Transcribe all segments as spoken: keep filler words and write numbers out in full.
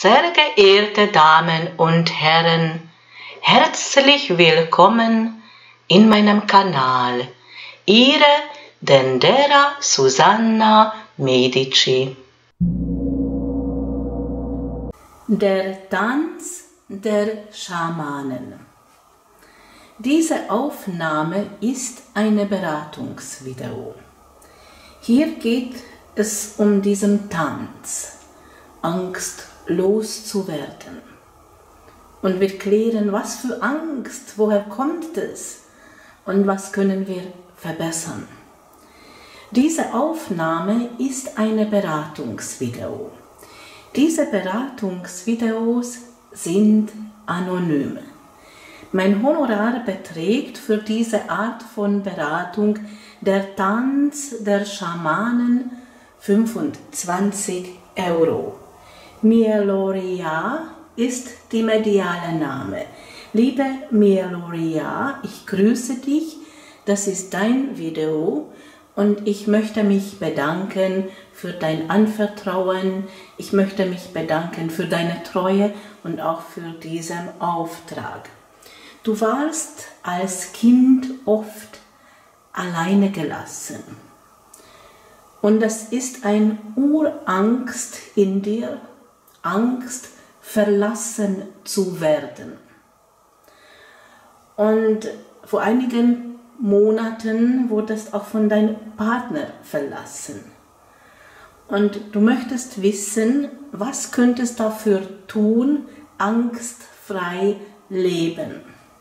Sehr geehrte Damen und Herren, herzlich willkommen in meinem Kanal. Ihre Dendera Susanna Medici. Der Tanz der Schamanen. Diese Aufnahme ist eine Beratungsvideo. Hier geht es um diesen Tanz, Angst loszuwerden. Und wir klären, was für Angst, woher kommt es und was können wir verbessern. Diese Aufnahme ist eine Beratungsvideo. Diese Beratungsvideos sind anonym. Mein Honorar beträgt für diese Art von Beratung der Tanz der Schamanen fünfundzwanzig Euro. Mieloria ist die mediale Name. Liebe Mieloria, ich grüße dich, das ist dein Video und ich möchte mich bedanken für dein Anvertrauen, ich möchte mich bedanken für deine Treue und auch für diesen Auftrag. Du warst als Kind oft alleine gelassen und das ist eine Urangst in dir, Angst, verlassen zu werden. Und vor einigen Monaten wurdest auch von deinem Partner verlassen. Und du möchtest wissen, was könntest du dafür tun, angstfrei leben.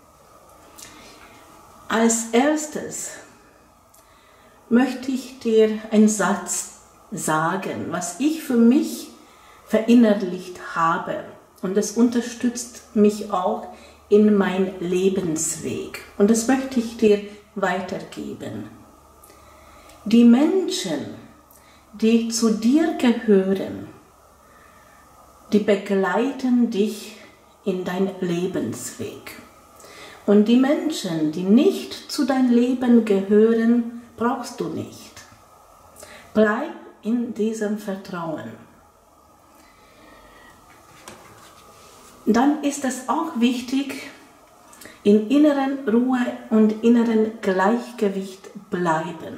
Als erstes möchte ich dir einen Satz sagen, was ich für mich verinnerlicht habe. Und das unterstützt mich auch in meinem Lebensweg. Und das möchte ich dir weitergeben. Die Menschen, die zu dir gehören, die begleiten dich in deinen Lebensweg. Und die Menschen, die nicht zu deinem Leben gehören, brauchst du nicht. Bleib in diesem Vertrauen. Dann ist es auch wichtig, in inneren Ruhe und inneren Gleichgewicht bleiben.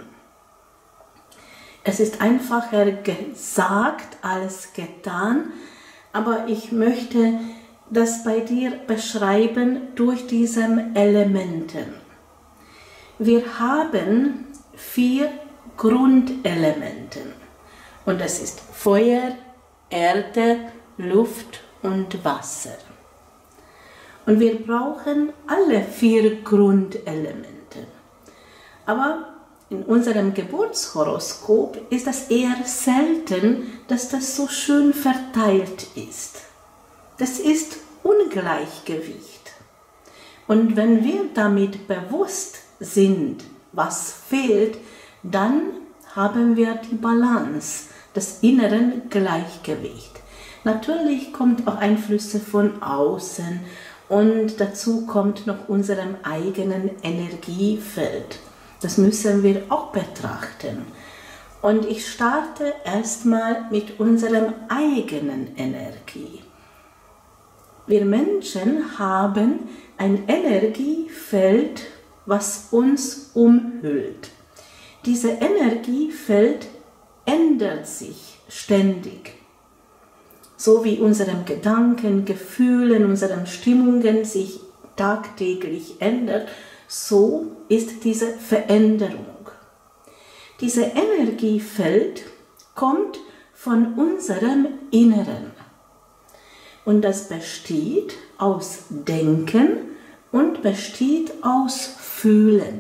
Es ist einfacher gesagt als getan, aber ich möchte das bei dir beschreiben durch diese Elemente. Wir haben vier Grundelemente und das ist Feuer, Erde, Luft und Wasser. Und wir brauchen alle vier Grundelemente. Aber in unserem Geburtshoroskop ist es eher selten, dass das so schön verteilt ist. Das ist Ungleichgewicht. Und wenn wir damit bewusst sind, was fehlt, dann haben wir die Balance, das innere Gleichgewicht. Natürlich kommt auch Einflüsse von außen und dazu kommt noch unserem eigenen Energiefeld. Das müssen wir auch betrachten. Und ich starte erstmal mit unserem eigenen Energie. Wir Menschen haben ein Energiefeld, was uns umhüllt. Dieses Energiefeld ändert sich ständig. So wie unsere Gedanken, Gefühle, unsere Stimmungen sich tagtäglich ändern, so ist diese Veränderung. Dieses Energiefeld kommt von unserem Inneren. Und das besteht aus Denken und besteht aus Fühlen.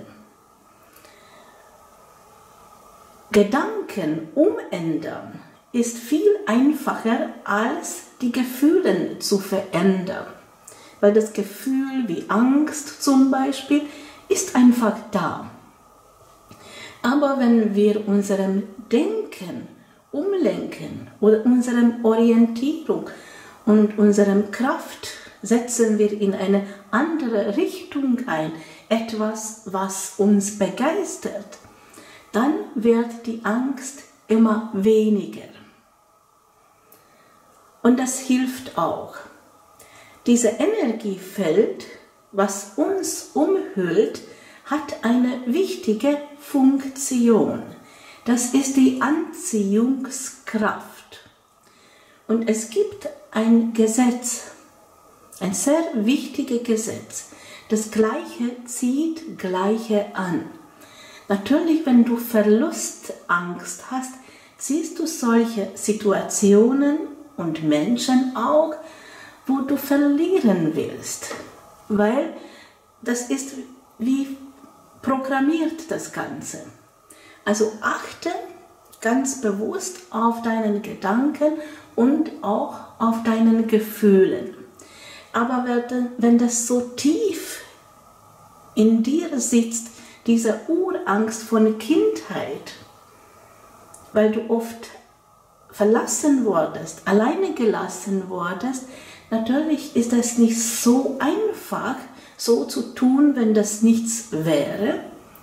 Gedanken umändern ist viel einfacher als die Gefühle zu verändern. Weil das Gefühl wie Angst zum Beispiel ist einfach da. Aber wenn wir unserem Denken umlenken oder unsere Orientierung und unsere Kraft setzen wir in eine andere Richtung ein, etwas, was uns begeistert, dann wird die Angst immer weniger. Und das hilft auch. Dieses Energiefeld, was uns umhüllt, hat eine wichtige Funktion. Das ist die Anziehungskraft. Und es gibt ein Gesetz, ein sehr wichtiges Gesetz. Das Gleiche zieht Gleiche an. Natürlich, wenn du Verlustangst hast, siehst du solche Situationen und Menschen auch, wo du verlieren willst. Weil das ist wie programmiert das Ganze. Also achte ganz bewusst auf deinen Gedanken und auch auf deinen Gefühlen. Aber wenn das so tief in dir sitzt, diese Urangst von Kindheit, weil du oft verlassen wurdest, alleine gelassen wurdest, natürlich ist es nicht so einfach, so zu tun, wenn das nichts wäre,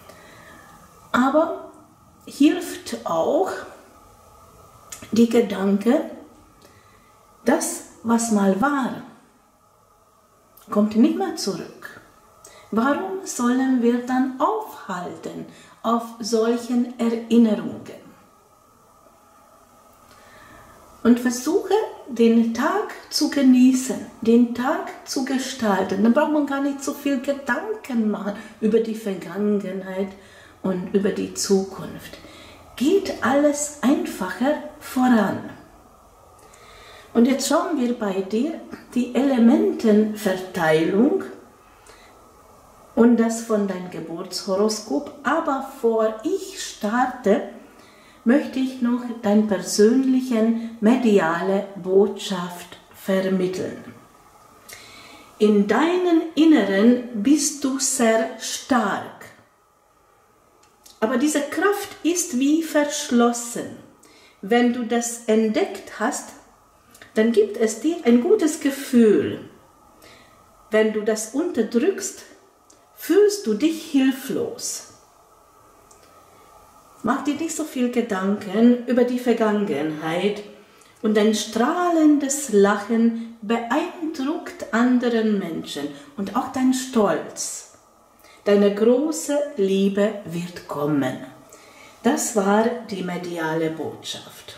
aber hilft auch die Gedanke, das, was mal war, kommt nicht mehr zurück. Warum sollen wir dann aufhalten auf solchen Erinnerungen? Und versuche, den Tag zu genießen, den Tag zu gestalten. Dann braucht man gar nicht so viel Gedanken machen über die Vergangenheit und über die Zukunft. Geht alles einfacher voran. Und jetzt schauen wir bei dir die Elementenverteilung und das von deinem Geburtshoroskop. Aber bevor ich starte, möchte ich noch deine persönliche mediale Botschaft vermitteln. In deinem Inneren bist du sehr stark. Aber diese Kraft ist wie verschlossen. Wenn du das entdeckt hast, dann gibt es dir ein gutes Gefühl. Wenn du das unterdrückst, fühlst du dich hilflos. Mach dir nicht so viel Gedanken über die Vergangenheit und dein strahlendes Lachen beeindruckt anderen Menschen und auch dein Stolz. Deine große Liebe wird kommen. Das war die mediale Botschaft.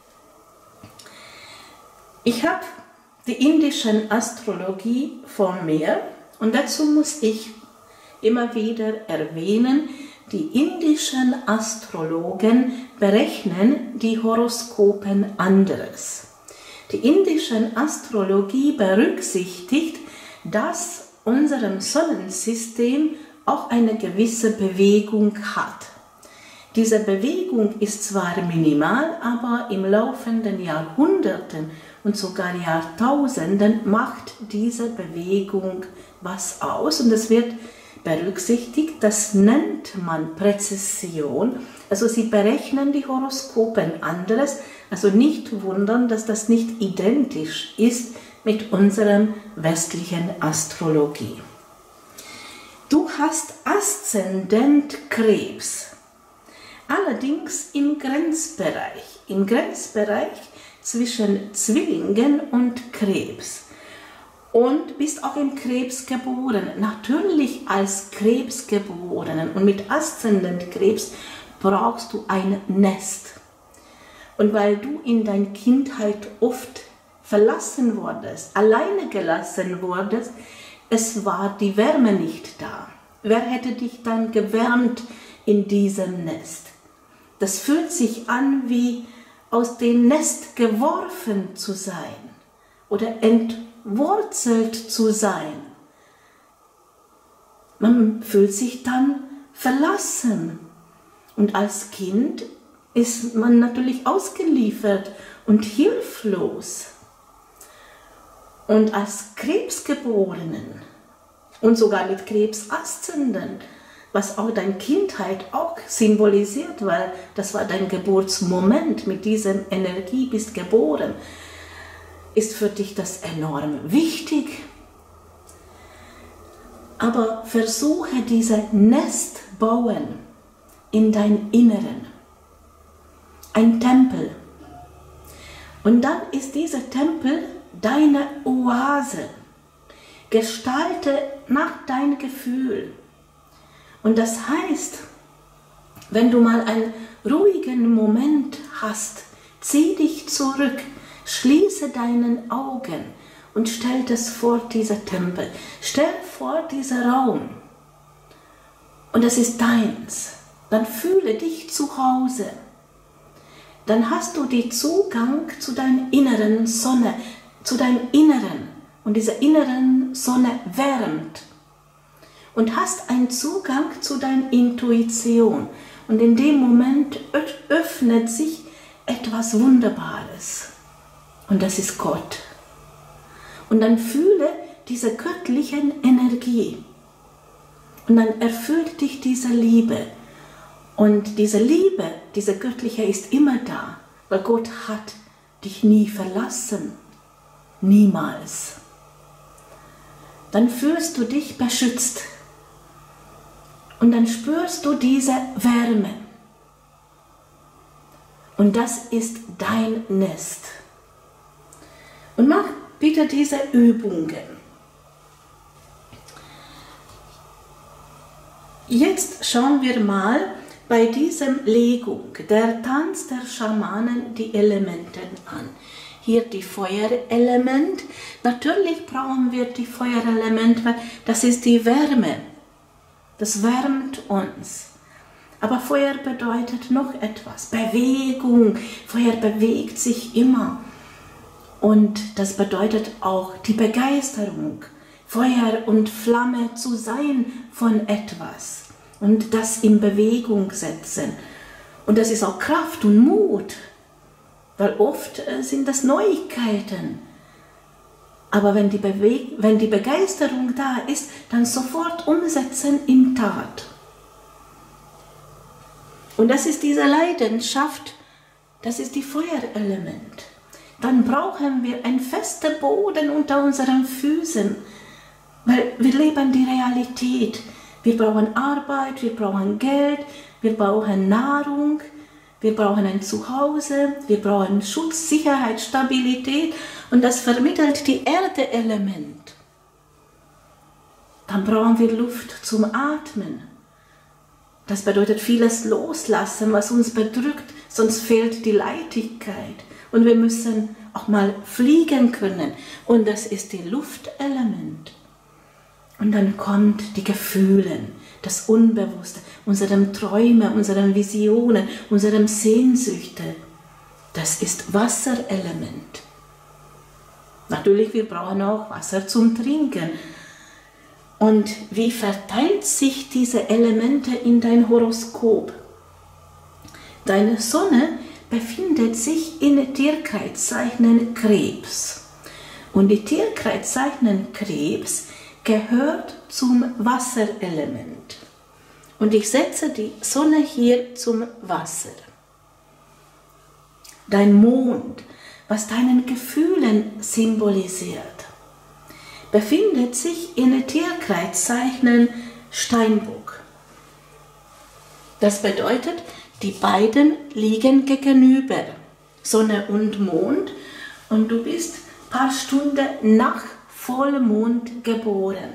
Ich habe die indische Astrologie vor mir und dazu muss ich immer wieder erwähnen, die indischen Astrologen berechnen die Horoskopen anderes. Die indische Astrologie berücksichtigt, dass unser Sonnensystem auch eine gewisse Bewegung hat. Diese Bewegung ist zwar minimal, aber im laufenden Jahrhunderten und sogar Jahrtausenden macht diese Bewegung was aus und es wird berücksichtigt, das nennt man Präzision, also sie berechnen die Horoskopen anderes, also nicht wundern, dass das nicht identisch ist mit unserer westlichen Astrologie. Du hast Aszendent Krebs, allerdings im Grenzbereich, im Grenzbereich zwischen Zwillingen und Krebs. Und bist auch im Krebs geboren. Natürlich als Krebsgeborenen und mit Aszendent Krebs brauchst du ein Nest. Und weil du in deiner Kindheit oft verlassen wurdest, alleine gelassen wurdest, es war die Wärme nicht da. Wer hätte dich dann gewärmt in diesem Nest? Das fühlt sich an, wie aus dem Nest geworfen zu sein oder entwurzelt zu sein. Man fühlt sich dann verlassen. Und als Kind ist man natürlich ausgeliefert und hilflos. Und als Krebsgeborenen und sogar mit Krebsaszendent, was auch deine Kindheit auch symbolisiert, weil das war dein Geburtsmoment, mit dieser Energie bist geboren, ist für dich das enorm wichtig. Aber versuche diese Nest bauen in dein Inneren. Ein Tempel. Und dann ist dieser Tempel deine Oase. Gestalte nach deinem Gefühl. Und das heißt, wenn du mal einen ruhigen Moment hast, zieh dich zurück, schließe deine Augen und stell das vor, dieser Tempel. Stell vor, dieser Raum. Und das ist deins. Dann fühle dich zu Hause. Dann hast du den Zugang zu deiner inneren Sonne, zu deinem Inneren. Und diese inneren Sonne wärmt. Und hast einen Zugang zu deiner Intuition. Und in dem Moment öffnet sich etwas Wunderbares. Und das ist Gott. Und dann fühle diese göttliche Energie. Und dann erfüllt dich diese Liebe. Und diese Liebe, diese göttliche ist immer da. Weil Gott hat dich nie verlassen. Niemals. Dann fühlst du dich beschützt. Und dann spürst du diese Wärme. Und das ist dein Nest. Und mach bitte diese Übungen. Jetzt schauen wir mal bei diesem Legung, der Tanz der Schamanen, die Elemente an. Hier die Feuerelement. Natürlich brauchen wir die Feuerelement, weil das ist die Wärme. Das wärmt uns. Aber Feuer bedeutet noch etwas. Bewegung. Feuer bewegt sich immer. Und das bedeutet auch die Begeisterung. Feuer und Flamme zu sein von etwas. Und das in Bewegung setzen. Und das ist auch Kraft und Mut. Weil oft sind das Neuigkeiten. Aber wenn die, Bewe- wenn die Begeisterung da ist, dann sofort umsetzen in Tat. Und das ist diese Leidenschaft, das ist die Feuerelement. Dann brauchen wir einen festen Boden unter unseren Füßen, weil wir leben die Realität. Wir brauchen Arbeit, wir brauchen Geld, wir brauchen Nahrung, wir brauchen ein Zuhause, wir brauchen Schutz, Sicherheit, Stabilität und das vermittelt die Erde-Element. Dann brauchen wir Luft zum Atmen. Das bedeutet vieles loslassen, was uns bedrückt, sonst fehlt die Leichtigkeit. Und wir müssen auch mal fliegen können und das ist die Luftelement. Und dann kommt die Gefühle, das Unbewusste, unsere Träume, unsere Visionen, unsere Sehnsüchte. Das ist Wasserelement. Natürlich, wir brauchen auch Wasser zum Trinken. Und wie verteilt sich diese Elemente in dein Horoskop? Deine Sonne befindet sich in Tierkreiszeichen Krebs. Und die Tierkreiszeichen Krebs gehört zum Wasserelement. Und ich setze die Sonne hier zum Wasser. Dein Mond, was deinen Gefühlen symbolisiert, befindet sich in Tierkreiszeichen Steinbock. Das bedeutet, die beiden liegen gegenüber, Sonne und Mond, und du bist ein paar Stunden nach Vollmond geboren.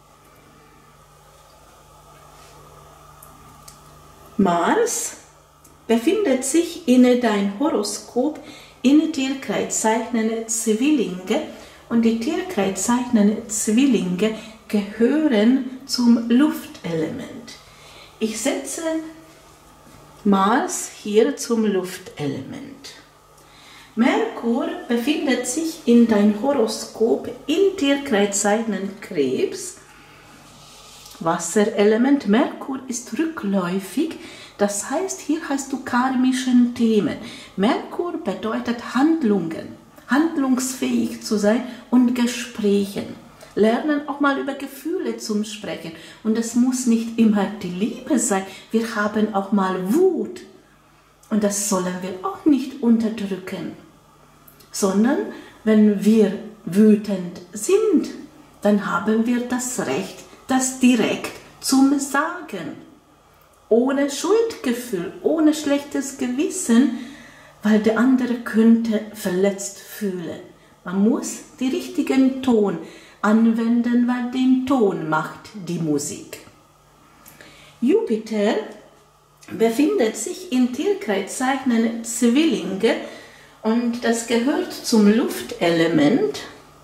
Mars befindet sich in dein Horoskop in Tierkreiszeichen Zwillinge und die Tierkreiszeichen Zwillinge gehören zum Luftelement. Ich setze Mars hier zum Luftelement. Merkur befindet sich in dein Horoskop in Tierkreiszeichen Krebs. Wasserelement. Merkur ist rückläufig, das heißt, hier hast du karmische Themen. Merkur bedeutet Handlungen, handlungsfähig zu sein und Gesprächen. Lernen auch mal über Gefühle zu sprechen. Und es muss nicht immer die Liebe sein, wir haben auch mal Wut. Und das sollen wir auch nicht unterdrücken, sondern wenn wir wütend sind, dann haben wir das Recht, das direkt zum Sagen. Ohne Schuldgefühl, ohne schlechtes Gewissen weil der andere könnte verletzt fühlen. Man muss den richtigen Ton anwenden, weil den Ton macht die Musik. Jupiter befindet sich in Tierkreiszeichen Zwillinge und das gehört zum Luftelement.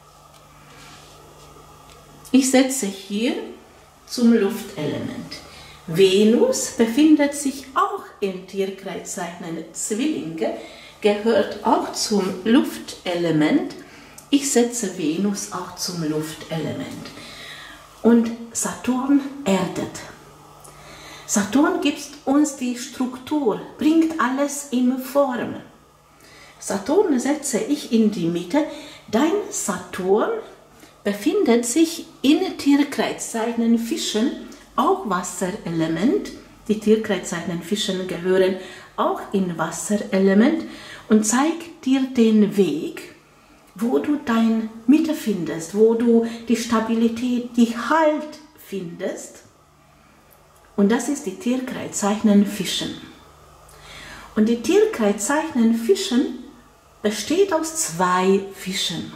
Ich setze hier zum Luftelement. Venus befindet sich auch in Tierkreiszeichen Zwillinge, gehört auch zum Luftelement. Ich setze Venus auch zum Luftelement. Und Saturn erdet. Saturn gibt uns die Struktur, bringt alles in Form. Saturn setze ich in die Mitte. Dein Saturn befindet sich in Tierkreiszeichen Fischen, auch Wasserelement. Die Tierkreiszeichen Fischen gehören auch in Wasserelement und zeigt dir den Weg, wo du deine Mitte findest, wo du die Stabilität, die Halt findest. Und das ist die Tierkreiszeichen Fischen. Und die Tierkreiszeichen Fischen besteht aus zwei Fischen.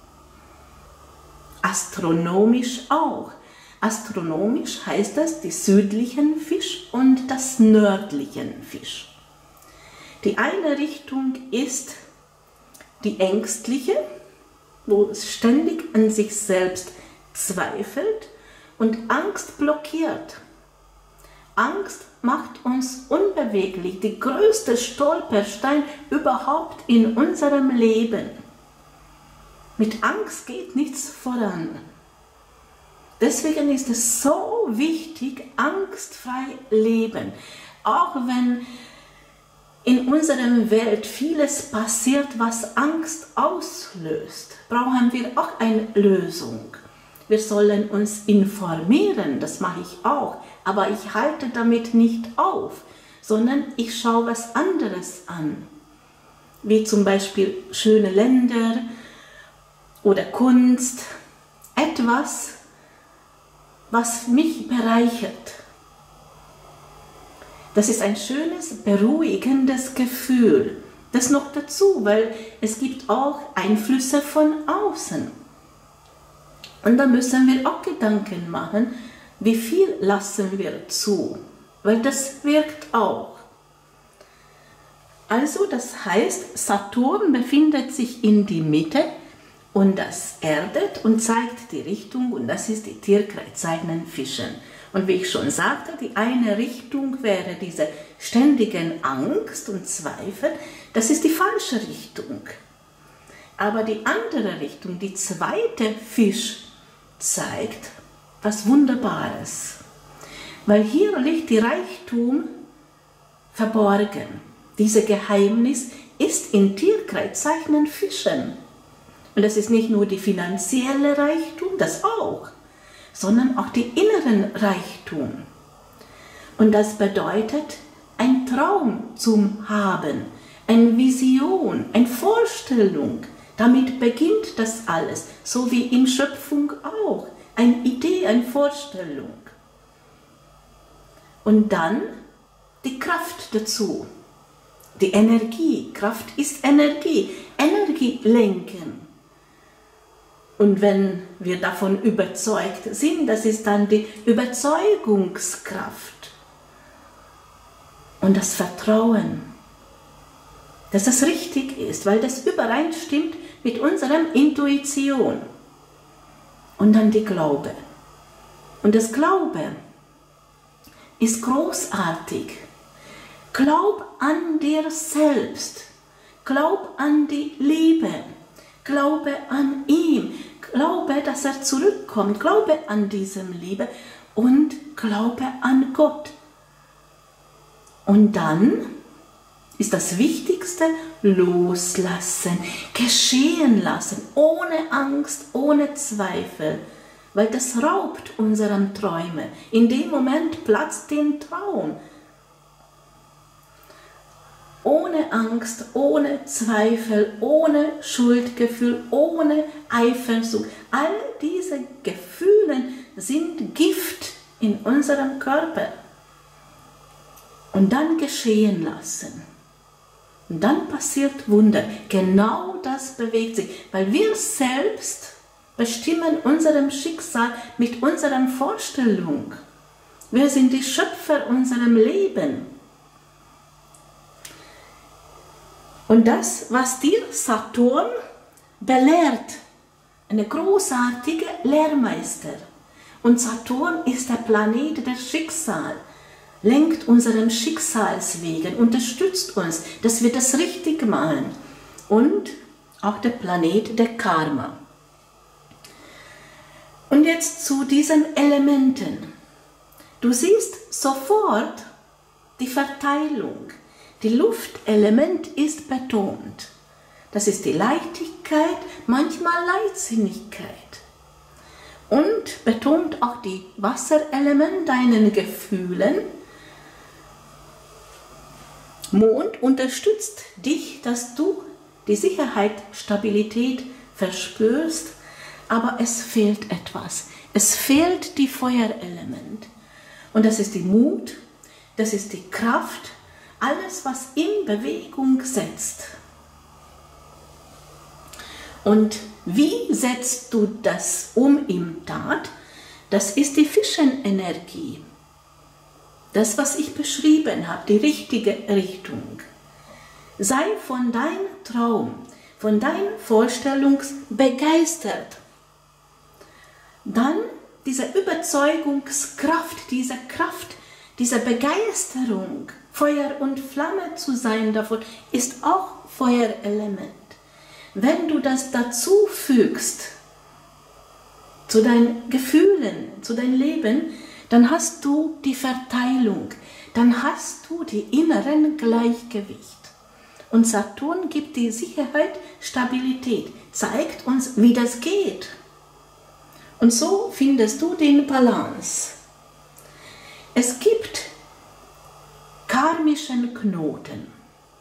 Astronomisch auch. Astronomisch heißt das die südlichen Fisch und das nördlichen Fisch. Die eine Richtung ist die ängstliche, wo es ständig an sich selbst zweifelt und Angst blockiert. Angst macht uns unbeweglich, die größte Stolperstein überhaupt in unserem Leben. Mit Angst geht nichts voran. Deswegen ist es so wichtig, angstfrei leben. Auch wenn in unserer Welt vieles passiert, was Angst auslöst, brauchen wir auch eine Lösung. Wir sollen uns informieren, das mache ich auch, aber ich halte damit nicht auf, sondern ich schaue was anderes an, wie zum Beispiel schöne Länder oder Kunst, etwas, was mich bereichert. Das ist ein schönes, beruhigendes Gefühl. Das noch dazu, weil es gibt auch Einflüsse von außen. Und da müssen wir auch Gedanken machen, wie viel lassen wir zu, weil das wirkt auch. Also das heißt, Saturn befindet sich in die Mitte und das erdet und zeigt die Richtung und das ist die Tierkreiszeichen Fischen. Und wie ich schon sagte, die eine Richtung wäre diese ständigen Angst und Zweifel, das ist die falsche Richtung. Aber die andere Richtung, die zweite Fisch, zeigt was Wunderbares. Weil hier liegt die Reichtum verborgen. Dieses Geheimnis ist in Tierkreiszeichen Fischen. Und das ist nicht nur die finanzielle Reichtum, das auch, sondern auch die inneren Reichtum. Und das bedeutet ein Traum zum Haben, eine Vision, eine Vorstellung. Damit beginnt das alles, so wie in Schöpfung auch. Eine Idee, eine Vorstellung. Und dann die Kraft dazu. Die Energie. Kraft ist Energie. Energie lenken. Und wenn wir davon überzeugt sind, das ist dann die Überzeugungskraft. Und das Vertrauen, dass es richtig ist, weil das übereinstimmt mit unserer Intuition. Und dann die Glaube. Und das Glaube ist großartig. Glaub an dir selbst. Glaub an die Liebe. Glaube an ihn. Glaube, dass er zurückkommt. Glaube an diesem Liebe und glaube an Gott. Und dann ist das Wichtigste, loslassen, geschehen lassen, ohne Angst, ohne Zweifel, weil das raubt unseren Träumen. In dem Moment platzt den Traum. Ohne Angst, ohne Zweifel, ohne Schuldgefühl, ohne Eifersucht. All diese Gefühle sind Gift in unserem Körper. Und dann geschehen lassen. Und dann passiert Wunder. Genau das bewegt sich, weil wir selbst bestimmen unserem Schicksal mit unserer Vorstellung. Wir sind die Schöpfer unserem Leben. Und das, was dir Saturn belehrt, eine großartige Lehrmeister. Und Saturn ist der Planet der Schicksal, lenkt unseren Schicksalswegen, unterstützt uns, dass wir das richtig machen. Und auch der Planet der Karma. Und jetzt zu diesen Elementen. Du siehst sofort die Verteilung. Die Luftelement ist betont. Das ist die Leichtigkeit, manchmal Leichtsinnigkeit. Und betont auch die Wasserelement deinen Gefühlen. Mond unterstützt dich, dass du die Sicherheit, Stabilität verspürst, aber es fehlt etwas. Es fehlt die Feuerelement. Und das ist die Mut, das ist die Kraft, alles, was in Bewegung setzt. Und wie setzt du das um in Tat? Das ist die Fischenenergie. Das, was ich beschrieben habe, die richtige Richtung. Sei von deinem Traum, von deiner Vorstellung begeistert. Dann diese Überzeugungskraft, diese Kraft, diese Begeisterung, Feuer und Flamme zu sein davon, ist auch Feuerelement. Wenn du das dazu fügst, zu deinen Gefühlen, zu deinem Leben, dann hast du die Verteilung, dann hast du die inneren Gleichgewicht. Und Saturn gibt die Sicherheit, Stabilität, zeigt uns, wie das geht. Und so findest du den Balance. Es gibt karmischen Knoten.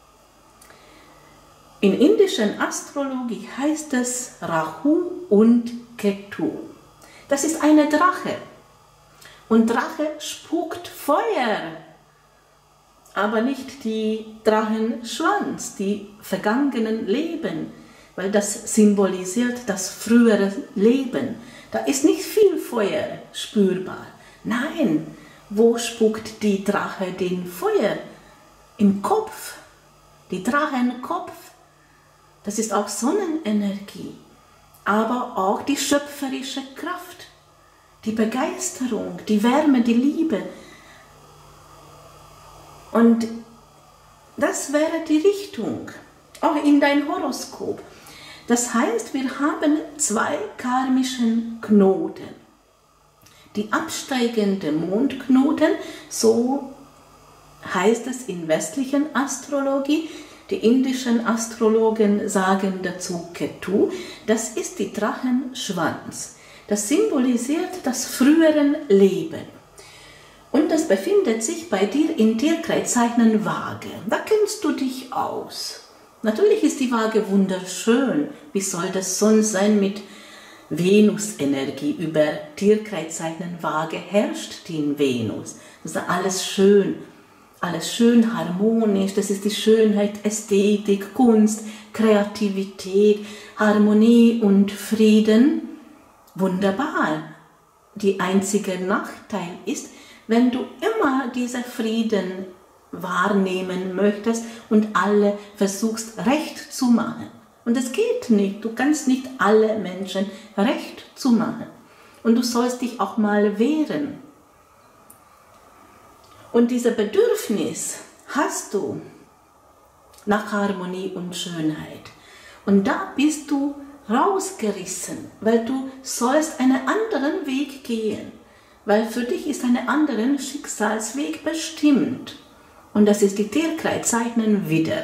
In indischen Astrologie heißt es Rahu und Ketu. Das ist eine Drache. Und Drache spuckt Feuer, aber nicht die Drachenschwanz, die vergangenen Leben, weil das symbolisiert das frühere Leben. Da ist nicht viel Feuer spürbar. Nein, wo spuckt die Drache den Feuer? Im Kopf, die Drachenkopf. Das ist auch Sonnenenergie, aber auch die schöpferische Kraft, die Begeisterung, die Wärme, die Liebe. Und das wäre die Richtung, auch in dein Horoskop. Das heißt, wir haben zwei karmischen Knoten. Die absteigende Mondknoten, so heißt es in westlichen Astrologie, die indischen Astrologen sagen dazu Ketu, das ist die Drachenschwanz. Das symbolisiert das frühere Leben. Und das befindet sich bei dir in Tierkreiszeichen Waage. Da kennst du dich aus. Natürlich ist die Waage wunderschön. Wie soll das sonst sein mit Venusenergie? Über Tierkreiszeichen Waage herrscht die in Venus. Das ist alles schön. Alles schön harmonisch, das ist die Schönheit, Ästhetik, Kunst, Kreativität, Harmonie und Frieden. Wunderbar. Die einzige Nachteil ist, wenn du immer diesen Frieden wahrnehmen möchtest und alle versuchst recht zu machen. Und es geht nicht, du kannst nicht alle Menschen recht zu machen. Und du sollst dich auch mal wehren. Und dieses Bedürfnis hast du nach Harmonie und Schönheit. Und da bist du rausgerissen, weil du sollst einen anderen Weg gehen. Weil für dich ist ein anderer Schicksalsweg bestimmt. Und das ist die Tierkreiszeichen Widder.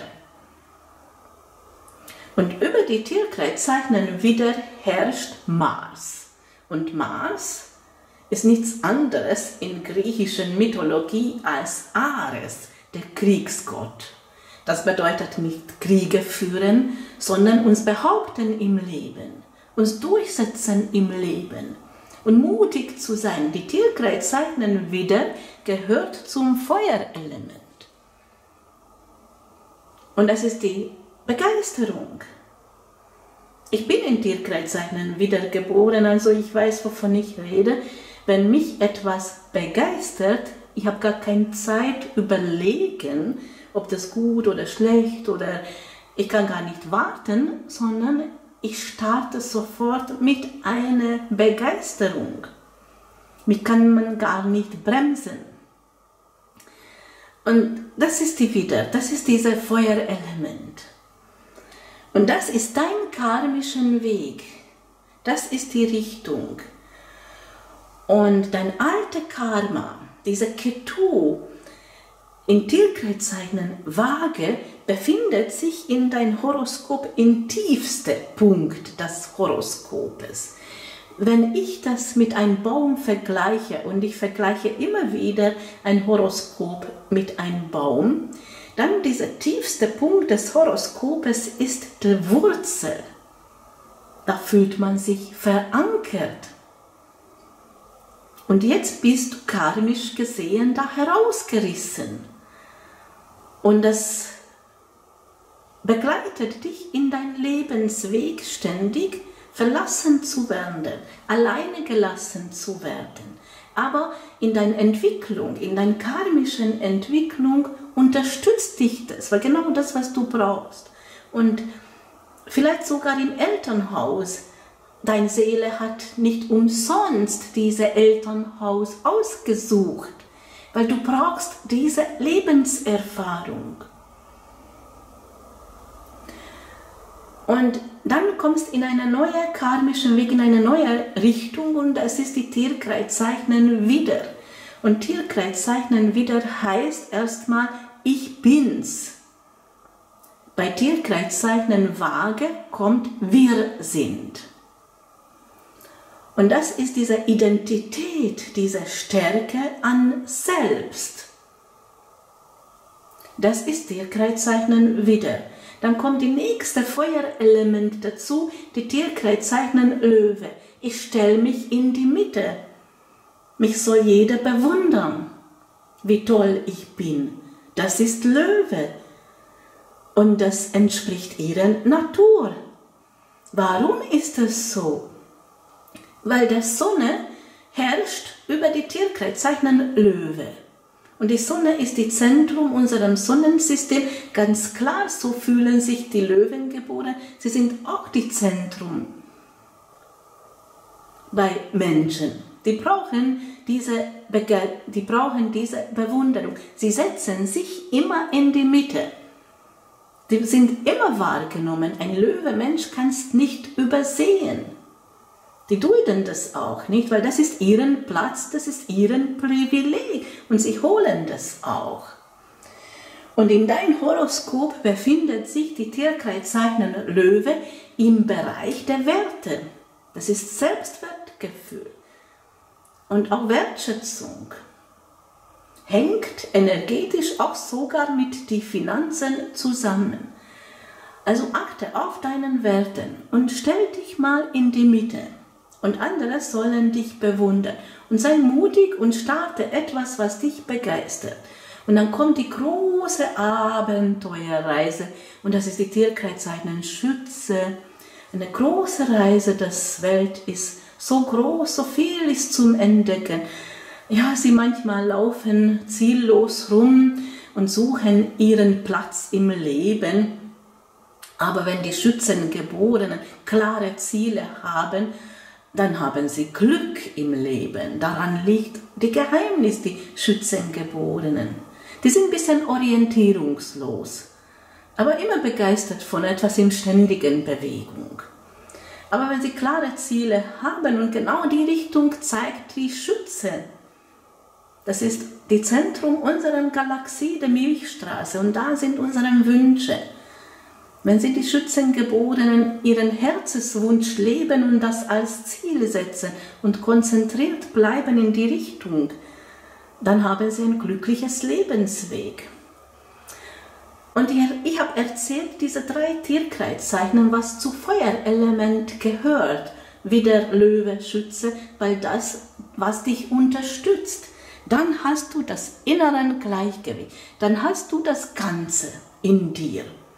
Und über die Tierkreiszeichen Widder herrscht Mars. Und Mars ist nichts anderes in griechischer Mythologie als Ares, der Kriegsgott. Das bedeutet nicht Kriege führen, sondern uns behaupten im Leben, uns durchsetzen im Leben und mutig zu sein. Die Tierkreiszeichen Widder gehört zum Feuerelement. Und das ist die Begeisterung. Ich bin in Tierkreiszeichen wiedergeboren, also ich weiß, wovon ich rede. Wenn mich etwas begeistert, ich habe gar keine Zeit überlegen, ob das gut oder schlecht oder ich kann gar nicht warten, sondern ich starte sofort mit einer Begeisterung. Mich kann man gar nicht bremsen. Und das ist die wieder, das ist dieses Feuerelement. Und das ist dein karmischer Weg. Das ist die Richtung. Und dein alter Karma, dieser Ketu in Tierkreiszeichen Waage, befindet sich in dein Horoskop im tiefsten Punkt des Horoskopes. Wenn ich das mit einem Baum vergleiche, und ich vergleiche immer wieder ein Horoskop mit einem Baum, dann dieser tiefste Punkt des Horoskopes ist die Wurzel. Da fühlt man sich verankert. Und jetzt bist du karmisch gesehen da herausgerissen. Und das begleitet dich in dein Lebensweg ständig, verlassen zu werden, alleine gelassen zu werden. Aber in deiner Entwicklung, in deiner karmischen Entwicklung unterstützt dich das, weil genau das, was du brauchst. Und vielleicht sogar im Elternhaus, deine Seele hat nicht umsonst dieses Elternhaus ausgesucht, weil du brauchst diese Lebenserfahrung. Und dann kommst du in eine neue karmische Weg, in eine neue Richtung und das ist die Tierkreiszeichen wieder. Und Tierkreiszeichen wieder heißt erstmal, ich bin's. Bei Tierkreiszeichen Waage kommt wir sind. Und das ist diese Identität, diese Stärke an selbst. Das ist Tierkreiszeichen wieder. Dann kommt die nächste Feuerelement dazu, die Tierkreiszeichen Löwe. Ich stelle mich in die Mitte. Mich soll jeder bewundern, wie toll ich bin. Das ist Löwe. Und das entspricht ihrer Natur. Warum ist es so? Weil die Sonne herrscht über die Tierkreiszeichen Löwe. Und die Sonne ist das Zentrum unseres Sonnensystems. Ganz klar, so fühlen sich die Löwengeborenen. Sie sind auch das Zentrum bei Menschen. Die brauchen diese, Bege die brauchen diese Bewunderung. Sie setzen sich immer in die Mitte. Die sind immer wahrgenommen. Ein Löwe-Mensch kannst nicht übersehen. Die dulden das auch nicht, weil das ist ihren Platz, das ist ihren Privileg und sie holen das auch. Und in deinem Horoskop befindet sich die Tierkreiszeichen Löwe im Bereich der Werte. Das ist Selbstwertgefühl und auch Wertschätzung. Hängt energetisch auch sogar mit den Finanzen zusammen. Also achte auf deinen Werten und stell dich mal in die Mitte. Und andere sollen dich bewundern. Und sei mutig und starte etwas, was dich begeistert. Und dann kommt die große Abenteuerreise. Und das ist die Tierkreiszeichen Schütze. Eine große Reise, das Welt ist so groß, so viel ist zum Entdecken. Ja, sie manchmal laufen ziellos rum und suchen ihren Platz im Leben. Aber wenn die Schützengeborenen klare Ziele haben, dann haben sie Glück im Leben. Daran liegt die Geheimnis, die Schützengeborenen. Die sind ein bisschen orientierungslos, aber immer begeistert von etwas in ständigen Bewegung. Aber wenn sie klare Ziele haben und genau die Richtung zeigt die Schütze, das ist das Zentrum unserer Galaxie, der Milchstraße, und da sind unsere Wünsche. Wenn sie die Schützengeborenen ihren Herzenswunsch leben und das als Ziel setzen und konzentriert bleiben in die Richtung, dann haben sie ein glückliches Lebensweg. Und ich habe erzählt, diese drei Tierkreiszeichen, was zu Feuerelement gehört, wie der Löwe, Schütze, weil das, was dich unterstützt, dann hast du das innere Gleichgewicht, dann hast du das Ganze in dir.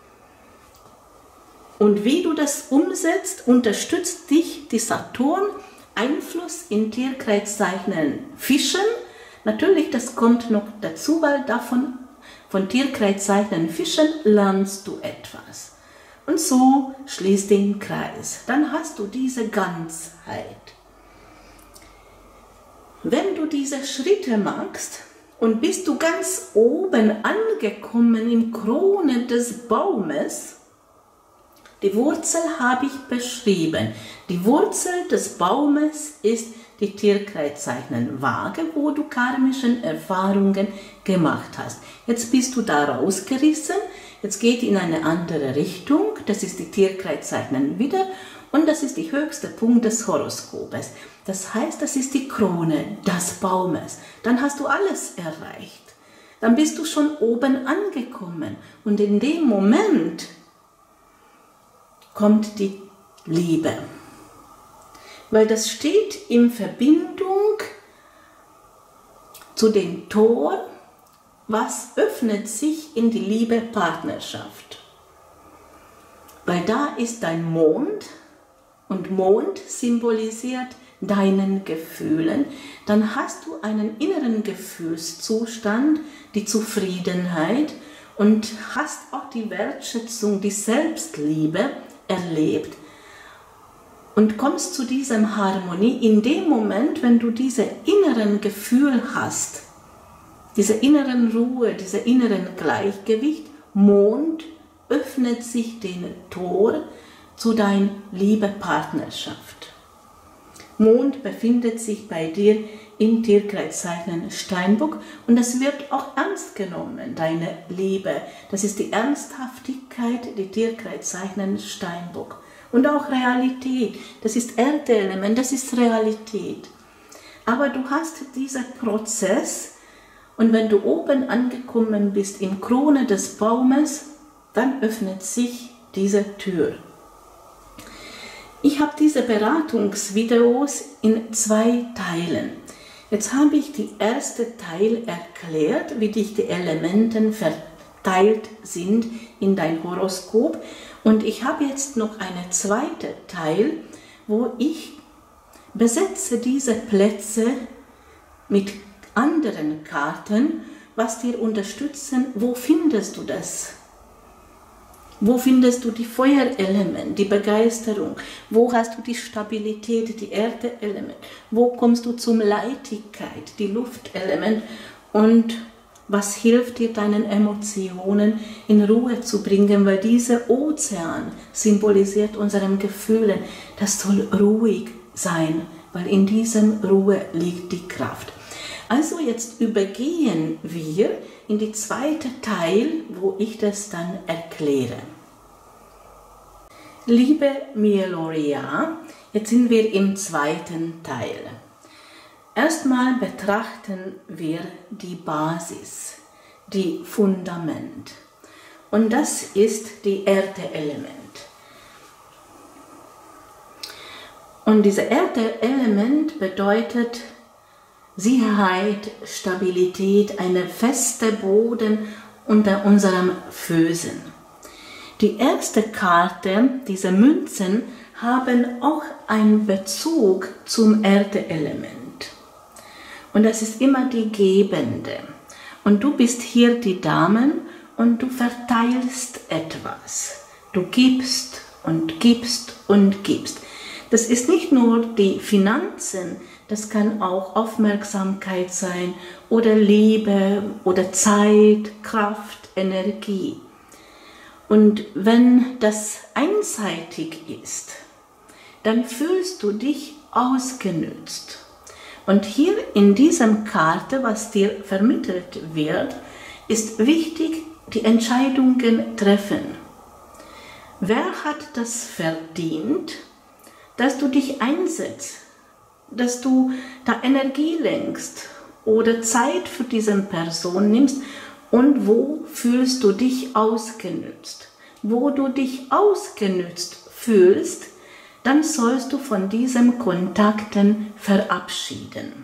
Und wie du das umsetzt, unterstützt dich die Saturn, Einfluss in Tierkreiszeichen Fischen. Natürlich, das kommt noch dazu, weil davon, von Tierkreiszeichen Fischen lernst du etwas. Und so schließt den Kreis. Dann hast du diese Ganzheit. Wenn du diese Schritte machst und bist du ganz oben angekommen im Krone des Baumes, die Wurzel habe ich beschrieben. Die Wurzel des Baumes ist die Tierkreiszeichen Waage, wo du karmischen Erfahrungen gemacht hast. Jetzt bist du da rausgerissen, jetzt geht in eine andere Richtung, das ist die Tierkreiszeichen Widder und das ist der höchste Punkt des Horoskopes. Das heißt, das ist die Krone des Baumes. Dann hast du alles erreicht. Dann bist du schon oben angekommen und in dem Moment kommt die Liebe. Weil das steht in Verbindung zu dem Tor, was öffnet sich in die Liebe-Partnerschaft. Weil da ist dein Mond und Mond symbolisiert deinen Gefühlen. Dann hast du einen inneren Gefühlszustand, die Zufriedenheit und hast auch die Wertschätzung, die Selbstliebe erlebt und kommst zu diesem Harmonie in dem Moment, wenn du diese inneren Gefühl hast, diese inneren Ruhe, diese inneren Gleichgewicht. Mond öffnet sich den Tor zu deiner Liebe-Partnerschaft. Mond befindet sich bei dir im Tierkreiszeichen Steinbock und es wird auch ernst genommen, deine Liebe. Das ist die Ernsthaftigkeit, die Tierkreiszeichen Steinbock. Und auch Realität, das ist Erdeelement, das ist Realität. Aber du hast diesen Prozess und wenn du oben angekommen bist im Krone des Baumes, dann öffnet sich diese Tür. Ich habe diese Beratungsvideos in zwei Teilen. Jetzt habe ich die erste Teil erklärt, wie dich die Elemente verteilt sind in dein Horoskop. Und ich habe jetzt noch einen zweiten Teil, wo ich besetze diese Plätze mit anderen Karten, was dir unterstützen. Wo findest du das? Wo findest du die Feuerelement, die Begeisterung? Wo hast du die Stabilität, die Erdeelement? Wo kommst du zum Leichtigkeit, die Luftelement? Und was hilft dir, deinen Emotionen in Ruhe zu bringen? Weil dieser Ozean symbolisiert unsere Gefühle. Das soll ruhig sein, weil in diesem Ruhe liegt die Kraft. Also jetzt übergehen wir in die zweite Teil, wo ich das dann erkläre. Liebe Mieloria, jetzt sind wir im zweiten Teil. Erstmal betrachten wir die Basis, die Fundament. Und das ist die Erdeelement. Und dieses Erdeelement bedeutet Sicherheit, Stabilität, eine feste Boden unter unseren Füßen. Die erste Karte, diese Münzen, haben auch einen Bezug zum Erdeelement. Und das ist immer die Gebende. Und du bist hier die Dame und du verteilst etwas. Du gibst und gibst und gibst. Das ist nicht nur die Finanzen, das kann auch Aufmerksamkeit sein oder Liebe oder Zeit, Kraft, Energie. Und wenn das einseitig ist, dann fühlst du dich ausgenützt. Und hier in dieser Karte, was dir vermittelt wird, ist wichtig, die Entscheidungen treffen. Wer hat das verdient, dass du dich einsetzt? Dass du da Energie lenkst oder Zeit für diese Person nimmst und wo fühlst du dich ausgenützt? Wo du dich ausgenützt fühlst, dann sollst du von diesen Kontakten verabschieden.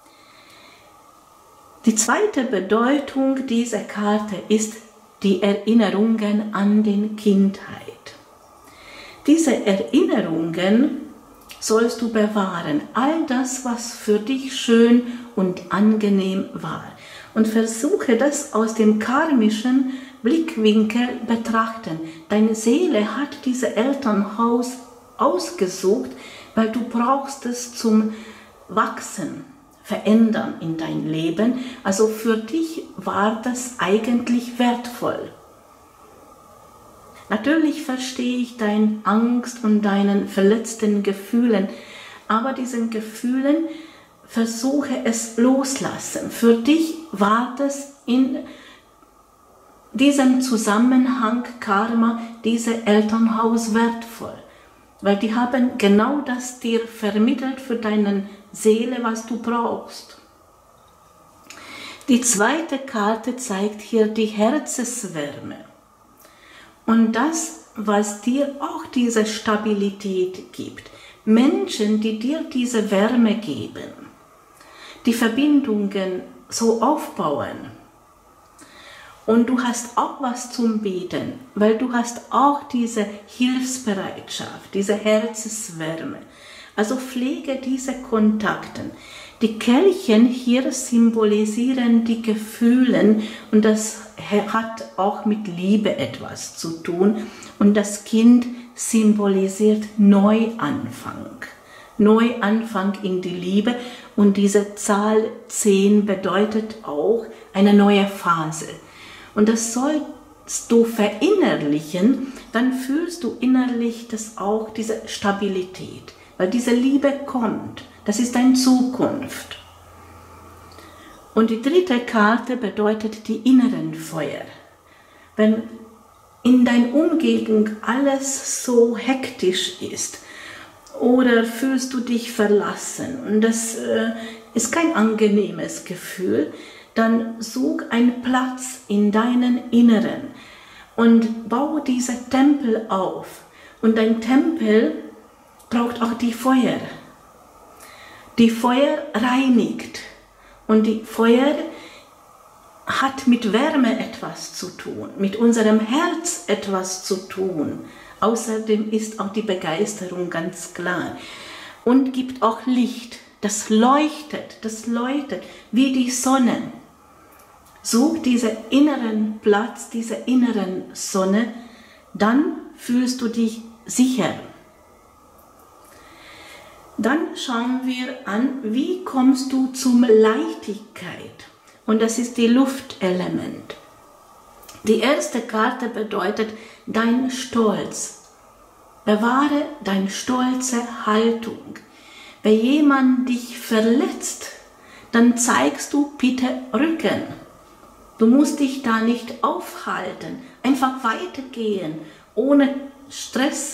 Die zweite Bedeutung dieser Karte ist die Erinnerungen an die Kindheit. Diese Erinnerungen sollst du bewahren. All das, was für dich schön und angenehm war. Und versuche das aus dem karmischen Blickwinkel betrachten. Deine Seele hat dieses Elternhaus ausgesucht, weil du brauchst es zum Wachsen, Verändern in dein Leben. Also für dich war das eigentlich wertvoll. Natürlich verstehe ich deine Angst und deinen verletzten Gefühlen, aber diesen Gefühlen versuche es loslassen. Für dich war das in diesem Zusammenhang Karma, dieses Elternhaus wertvoll, weil die haben genau das dir vermittelt für deine Seele, was du brauchst. Die zweite Karte zeigt hier die Herzenswärme. Und das, was dir auch diese Stabilität gibt. Menschen, die dir diese Wärme geben, die Verbindungen so aufbauen. Und du hast auch was zum Beten, weil du hast auch diese Hilfsbereitschaft, diese Herzenswärme. Also pflege diese Kontakte. Die Kelchen hier symbolisieren die Gefühle und das hat auch mit Liebe etwas zu tun. Und das Kind symbolisiert Neuanfang. Neuanfang in die Liebe und diese Zahl zehn bedeutet auch eine neue Phase. Und das sollst du verinnerlichen, dann fühlst du innerlich das auch, diese Stabilität. Weil diese Liebe kommt, das ist deine Zukunft. Und die dritte Karte bedeutet die inneren Feuer. Wenn in deiner Umgebung alles so hektisch ist oder fühlst du dich verlassen und das äh, ist kein angenehmes Gefühl, dann such einen Platz in deinen Inneren und baue diese Tempel auf. Und dein Tempel braucht auch die Feuer. Die Feuer reinigt und die Feuer hat mit Wärme etwas zu tun, mit unserem Herz etwas zu tun. Außerdem ist auch die Begeisterung ganz klar und gibt auch Licht, das leuchtet, das leuchtet wie die Sonne. Such diesen inneren Platz, diese inneren Sonne, dann fühlst du dich sicher. Dann schauen wir an, wie kommst du zum Leichtigkeit. Und das ist die Luftelement. Die erste Karte bedeutet dein Stolz. Bewahre deine stolze Haltung. Wenn jemand dich verletzt, dann zeigst du bitte Rücken. Du musst dich da nicht aufhalten, einfach weitergehen, ohne Stress.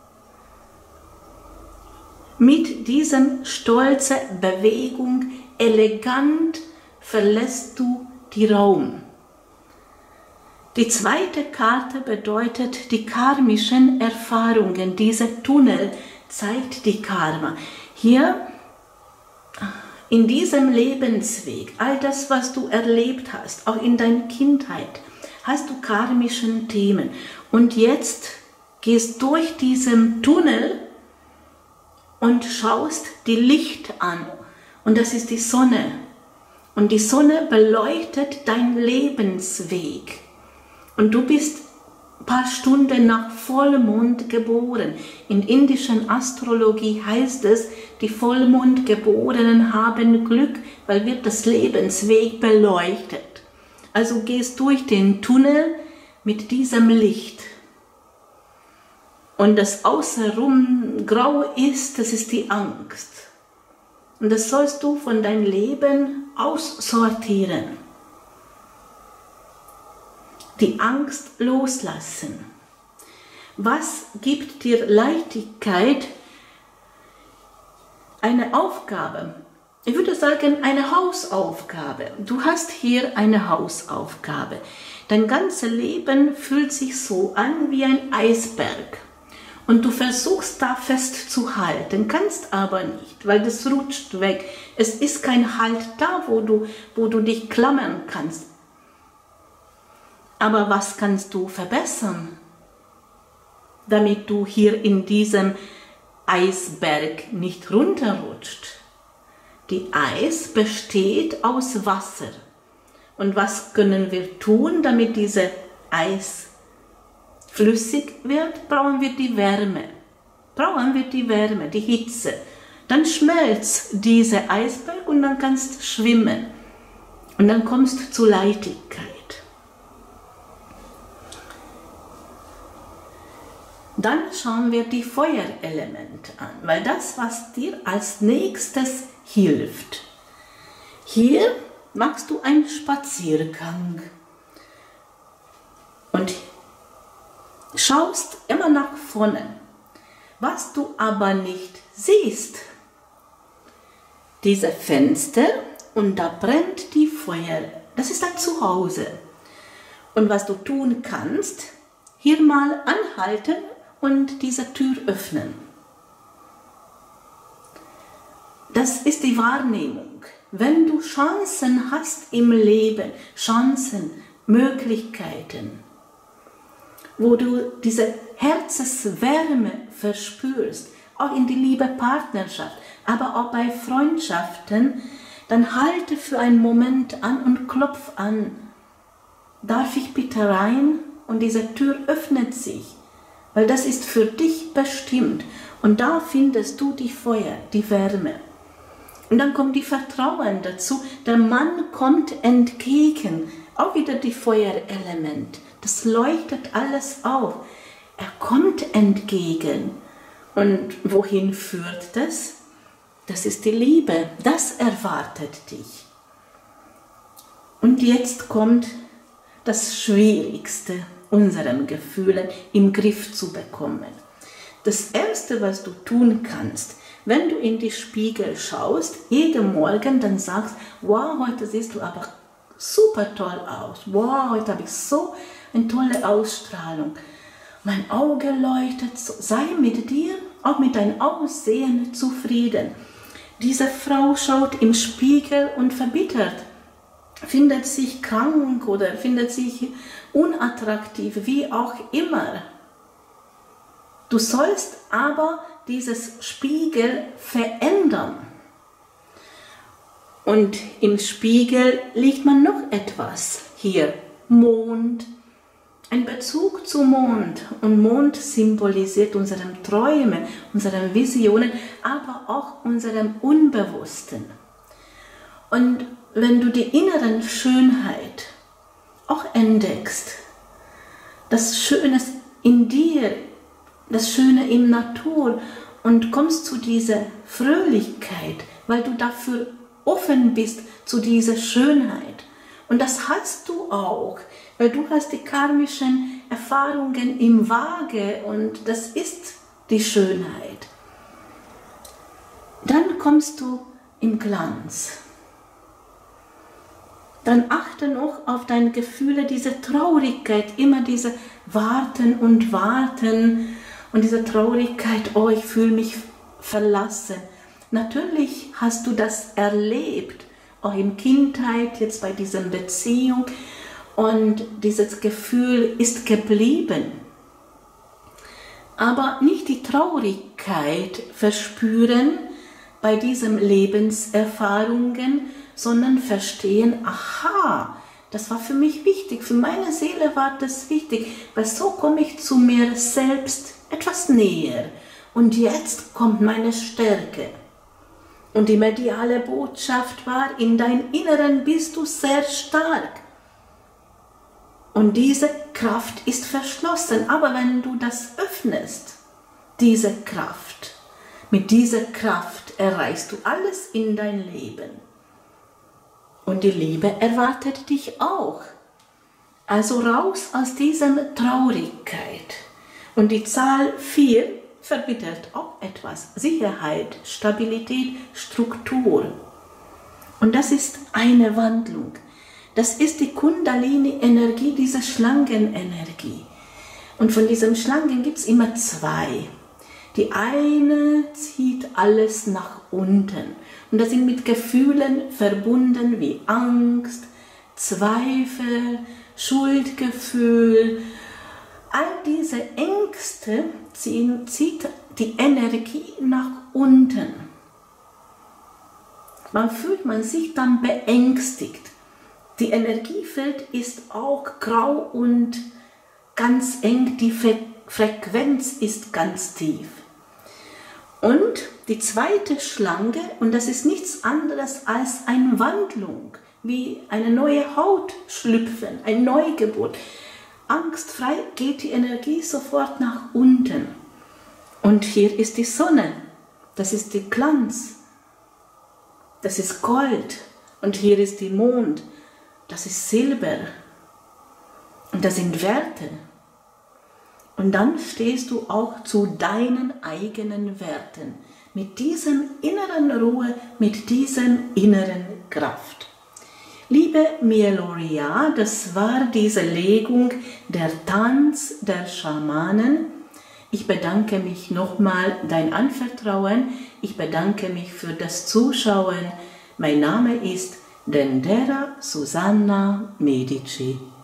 Mit diesem stolzen Bewegung, elegant verlässt du den Raum. Die zweite Karte bedeutet die karmischen Erfahrungen. Dieser Tunnel zeigt die Karma. Hier in diesem Lebensweg, all das, was du erlebt hast, auch in deiner Kindheit, hast du karmischen Themen. Und jetzt gehst du durch diesen Tunnel und schaust die Licht an. Und das ist die Sonne. Und die Sonne beleuchtet deinen Lebensweg. Und du bist ein paar Stunden nach Vollmond geboren. In indischen Astrologie heißt es, die Vollmondgeborenen haben Glück, weil wird das Lebensweg beleuchtet. Also gehst durch den Tunnel mit diesem Licht. Und das außenrum grau ist, das ist die Angst. Und das sollst du von deinem Leben aussortieren. Die Angst loslassen. Was gibt dir Leichtigkeit? Eine Aufgabe. Ich würde sagen, eine Hausaufgabe. Du hast hier eine Hausaufgabe. Dein ganzes Leben fühlt sich so an wie ein Eisberg. Und du versuchst da festzuhalten, kannst aber nicht, weil das rutscht weg. Es ist kein Halt da, wo du, wo du dich klammern kannst. Aber was kannst du verbessern? damit du hier in diesem Eisberg nicht runterrutscht. Die Eis besteht aus Wasser. Und was können wir tun, damit diese Eis flüssig wird? Brauchen wir die Wärme. Brauchen wir die Wärme, die Hitze. Dann schmelzt dieser Eisberg und dann kannst du schwimmen. Und dann kommst du zur Leichtigkeit. Dann schauen wir die Feuerelemente an, weil das, was dir als nächstes hilft. Hier machst du einen Spaziergang und schaust immer nach vorne. Was du aber nicht siehst, diese Fenster, und da brennt die Feuer. Das ist dein Zuhause. Und was du tun kannst, hier mal anhalten und diese Tür öffnen. Das ist die Wahrnehmung. Wenn du Chancen hast im Leben, Chancen, Möglichkeiten, wo du diese Herzenswärme verspürst, auch in die liebe Partnerschaft, aber auch bei Freundschaften, dann halte für einen Moment an und klopf an. Darf ich bitte rein? Und diese Tür öffnet sich, weil das ist für dich bestimmt. Und da findest du die Feuer, die Wärme. Und dann kommt die Vertrauen dazu. Der Mann kommt entgegen. Auch wieder die Feuerelement. Das leuchtet alles auf. Er kommt entgegen. Und wohin führt das? Das ist die Liebe. Das erwartet dich. Und jetzt kommt das Schwierigste, unseren Gefühlen im Griff zu bekommen. Das Erste, was du tun kannst, wenn du in die Spiegel schaust, jeden Morgen dann sagst, wow, heute siehst du aber super toll aus. Wow, heute habe ich so eine tolle Ausstrahlung. Mein Auge leuchtet, so. Sei mit dir, auch mit deinem Aussehen zufrieden. Diese Frau schaut im Spiegel und verbittert, findet sich krank oder findet sich unattraktiv, wie auch immer. Du sollst aber dieses Spiegel verändern. Und im Spiegel liegt man noch etwas. Hier Mond, ein Bezug zum Mond. Und Mond symbolisiert unsere Träume, unsere Visionen, aber auch unserem Unbewussten. Und wenn du die innere Schönheit auch entdeckst, das Schöne in dir, das Schöne in Natur und kommst zu dieser Fröhlichkeit, weil du dafür offen bist zu dieser Schönheit. Und das hast du auch, weil du hast die karmischen Erfahrungen im Waage und das ist die Schönheit. Dann kommst du im Glanz. Dann achte noch auf deine Gefühle, diese Traurigkeit, immer diese Warten und Warten und diese Traurigkeit, oh, ich fühle mich verlassen. Natürlich hast du das erlebt, auch in Kindheit, jetzt bei dieser Beziehung, und dieses Gefühl ist geblieben. Aber nicht die Traurigkeit verspüren bei diesen Lebenserfahrungen, sondern verstehen, aha, das war für mich wichtig, für meine Seele war das wichtig, weil so komme ich zu mir selbst etwas näher. Und jetzt kommt meine Stärke. Und die mediale Botschaft war, in deinem Inneren bist du sehr stark. Und diese Kraft ist verschlossen. Aber wenn du das öffnest, diese Kraft, mit dieser Kraft erreichst du alles in dein Leben. Und die Liebe erwartet dich auch. Also raus aus dieser Traurigkeit. Und die Zahl vier verbittert auch etwas. Sicherheit, Stabilität, Struktur. Und das ist eine Wandlung. Das ist die Kundalini-Energie, diese Schlangenenergie. Und von diesen Schlangen gibt es immer zwei. Die eine zieht alles nach unten. Und das sind mit Gefühlen verbunden wie Angst, Zweifel, Schuldgefühl, all diese Ängste ziehen, zieht die Energie nach unten. Man fühlt man sich dann beängstigt. Die Energiefeld ist auch grau und ganz eng, die Fre Frequenz ist ganz tief. Und die zweite Schlange, und das ist nichts anderes als eine Wandlung, wie eine neue Haut schlüpfen, ein Neugeburt. Angstfrei geht die Energie sofort nach unten. Und hier ist die Sonne, das ist die Glanz, das ist Gold. Und hier ist die Mond, das ist Silber. Und das sind Werte. Und dann stehst du auch zu deinen eigenen Werten, mit diesem inneren Ruhe, mit diesem inneren Kraft. Liebe Mieloria, das war diese Legung, der Tanz der Schamanen. Ich bedanke mich nochmal dein Anvertrauen. Ich bedanke mich für das Zuschauen. Mein Name ist Dendera Susanna Medici.